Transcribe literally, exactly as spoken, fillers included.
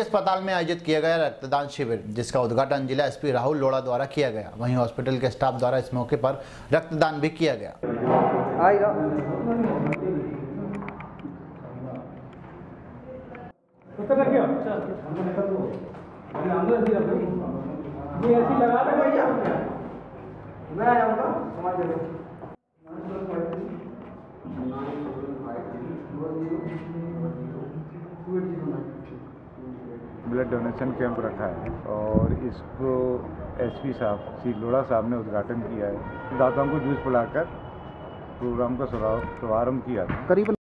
अस्पताल में आयोजित किया गया रक्तदान शिविर, जिसका उद्घाटन जिला एसपी राहुल लोढ़ा द्वारा किया गया। वहीं हॉस्पिटल के स्टाफ द्वारा इस मौके पर रक्तदान भी किया गया। ब्लड डोनेशन कैंप रखा है और इसको एसपी साहब श्री लोढ़ा साहब ने उद्घाटन किया है। दाताओं को जूस पिलाकर प्रोग्राम का शुभारंभ किया था। करीबन